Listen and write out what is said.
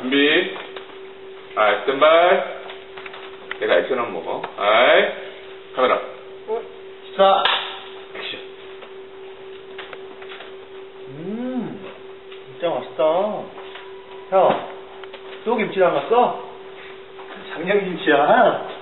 준비. 스탠바이. 내가 액션 한번 먹어. 카메라. 자. 액션. 진짜 맛있다. 형, 또 김치 담갔어? 작년 김치야.